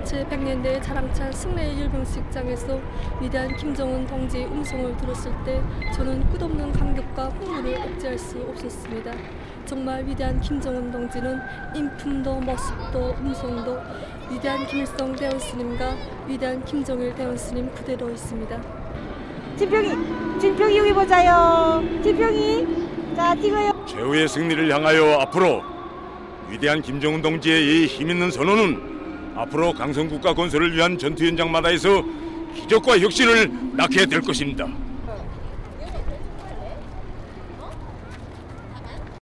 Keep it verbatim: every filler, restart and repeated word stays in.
제백 년대 자랑차 승례 열병식장에서 위대한 김정은 동지의 음성을 들었을 때 저는 끝없는 감격과 흥분을 억제할 수 없었습니다. 정말 위대한 김정은 동지는 인품도 모습도 음성도 위대한 김일성 대원스님과 위대한 김정일 대원스님 그대로 있습니다. 진평이, 진평이 여기 보자요. 진평이, 자 찍어요. 최후의 승리를 향하여 앞으로 위대한 김정은 동지의 이 힘있는 선언은 앞으로 강성국가 건설을 위한 전투 현장마다에서 기적과 혁신을 낳게 될 것입니다.